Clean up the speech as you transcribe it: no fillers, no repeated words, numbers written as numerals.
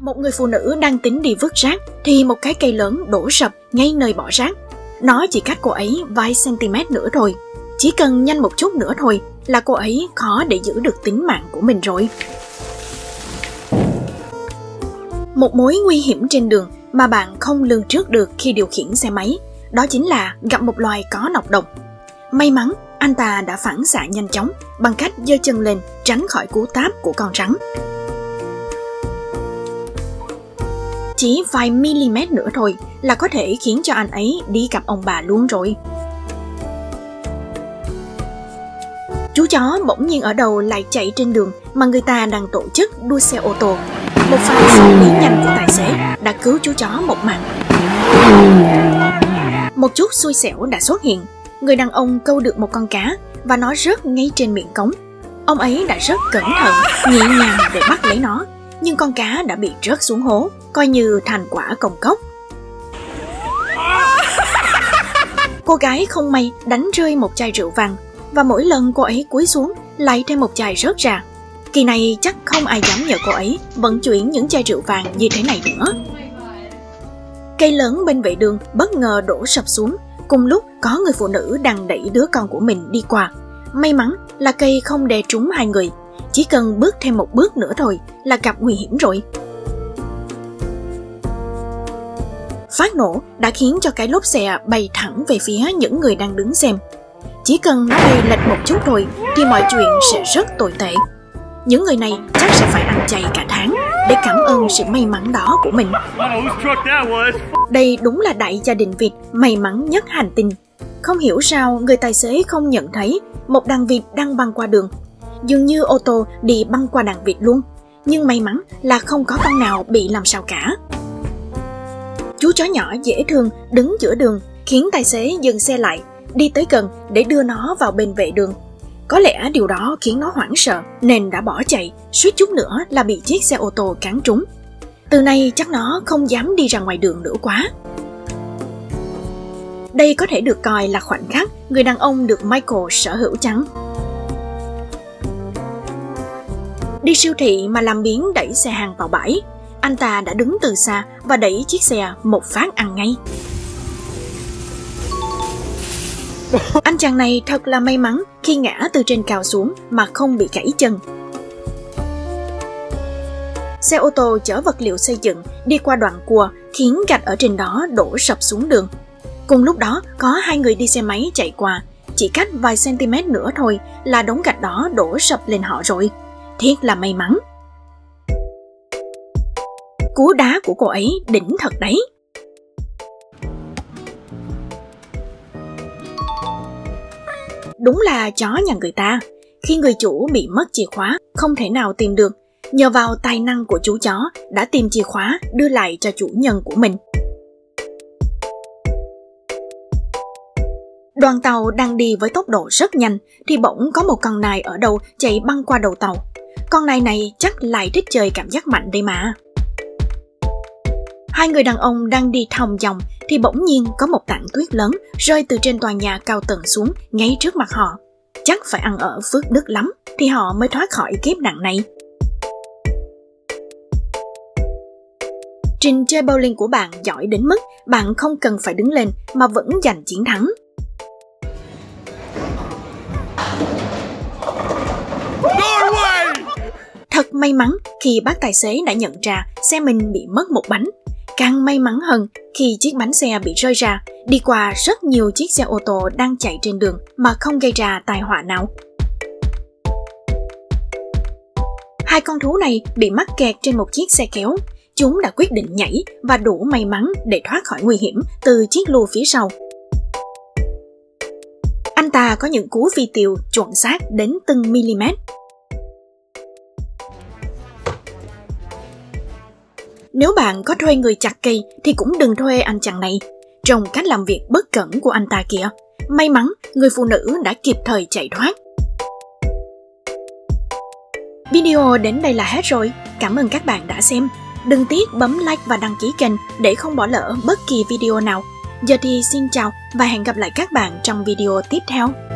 Một người phụ nữ đang tính đi vứt rác thì một cái cây lớn đổ sập ngay nơi bỏ rác. Nó chỉ cách cô ấy vài cm nữa thôi. Chỉ cần nhanh một chút nữa thôi là cô ấy khó để giữ được tính mạng của mình rồi. Một mối nguy hiểm trên đường mà bạn không lường trước được khi điều khiển xe máy, đó chính là gặp một loài có nọc độc. May mắn, anh ta đã phản xạ nhanh chóng bằng cách giơ chân lên tránh khỏi cú táp của con rắn. Chỉ vài mm nữa thôi là có thể khiến cho anh ấy đi gặp ông bà luôn rồi. Chú chó bỗng nhiên ở đầu lại chạy trên đường mà người ta đang tổ chức đua xe ô tô. Một pha xử lý nhanh của tài xế đã cứu chú chó một mạng. Một chút xui xẻo đã xuất hiện. Người đàn ông câu được một con cá và nó rớt ngay trên miệng cống. Ông ấy đã rất cẩn thận, nhẹ nhàng để bắt lấy nó, nhưng con cá đã bị rớt xuống hố, coi như thành quả công cốc. Cô gái không may đánh rơi một chai rượu vang, và mỗi lần cô ấy cúi xuống lại thêm một chai rớt ra. Kỳ này chắc không ai dám nhờ cô ấy vận chuyển những chai rượu vàng như thế này nữa. Cây lớn bên vệ đường bất ngờ đổ sập xuống, cùng lúc có người phụ nữ đang đẩy đứa con của mình đi qua. May mắn là cây không đè trúng hai người, chỉ cần bước thêm một bước nữa thôi là gặp nguy hiểm rồi. Phát nổ đã khiến cho cái lốp xe bay thẳng về phía những người đang đứng xem. Chỉ cần nó bay lệch một chút thôi thì mọi chuyện sẽ rất tồi tệ. Những người này chắc sẽ phải ăn chay cả tháng để cảm ơn sự may mắn đó của mình. Đây đúng là đại gia đình vịt may mắn nhất hành tinh. Không hiểu sao người tài xế không nhận thấy một đàn vịt đang băng qua đường. Dường như ô tô đi băng qua đàn vịt luôn, nhưng may mắn là không có con nào bị làm sao cả. Chú chó nhỏ dễ thương đứng giữa đường khiến tài xế dừng xe lại, đi tới gần để đưa nó vào bên vệ đường. Có lẽ điều đó khiến nó hoảng sợ nên đã bỏ chạy, suýt chút nữa là bị chiếc xe ô tô cán trúng. Từ nay chắc nó không dám đi ra ngoài đường nữa quá. Đây có thể được coi là khoảnh khắc người đàn ông được Michael sở hữu chăng? Đi siêu thị mà làm biếng đẩy xe hàng vào bãi, anh ta đã đứng từ xa và đẩy chiếc xe một phát ăn ngay. Anh chàng này thật là may mắn khi ngã từ trên cao xuống mà không bị gãy chân. Xe ô tô chở vật liệu xây dựng đi qua đoạn cua khiến gạch ở trên đó đổ sập xuống đường. Cùng lúc đó có hai người đi xe máy chạy qua, chỉ cách vài cm nữa thôi là đống gạch đó đổ sập lên họ rồi. Thiệt là may mắn. Cú đá của cô ấy đỉnh thật đấy. Đúng là chó nhà người ta. Khi người chủ bị mất chìa khóa, không thể nào tìm được, nhờ vào tài năng của chú chó đã tìm chìa khóa đưa lại cho chủ nhân của mình. Đoàn tàu đang đi với tốc độ rất nhanh thì bỗng có một con nai ở đâu chạy băng qua đầu tàu. Con nai này chắc lại thích chơi cảm giác mạnh đây mà. Hai người đàn ông đang đi thong dong thì bỗng nhiên có một tảng tuyết lớn rơi từ trên tòa nhà cao tầng xuống ngay trước mặt họ. Chắc phải ăn ở phước đức lắm thì họ mới thoát khỏi kiếp nạn này. Trình chơi bowling của bạn giỏi đến mức bạn không cần phải đứng lên mà vẫn giành chiến thắng. Thật may mắn khi bác tài xế đã nhận ra xe mình bị mất một bánh. Càng may mắn hơn khi chiếc bánh xe bị rơi ra, đi qua rất nhiều chiếc xe ô tô đang chạy trên đường mà không gây ra tai họa nào. Hai con thú này bị mắc kẹt trên một chiếc xe kéo. Chúng đã quyết định nhảy và đủ may mắn để thoát khỏi nguy hiểm từ chiếc lùa phía sau. Anh ta có những cú phi tiêu chuẩn xác đến từng mm. Nếu bạn có thuê người chặt cây thì cũng đừng thuê anh chàng này. Trong cách làm việc bất cẩn của anh ta kìa. May mắn người phụ nữ đã kịp thời chạy thoát. Video đến đây là hết rồi. Cảm ơn các bạn đã xem. Đừng tiếc bấm like và đăng ký kênh để không bỏ lỡ bất kỳ video nào. Giờ thì xin chào và hẹn gặp lại các bạn trong video tiếp theo.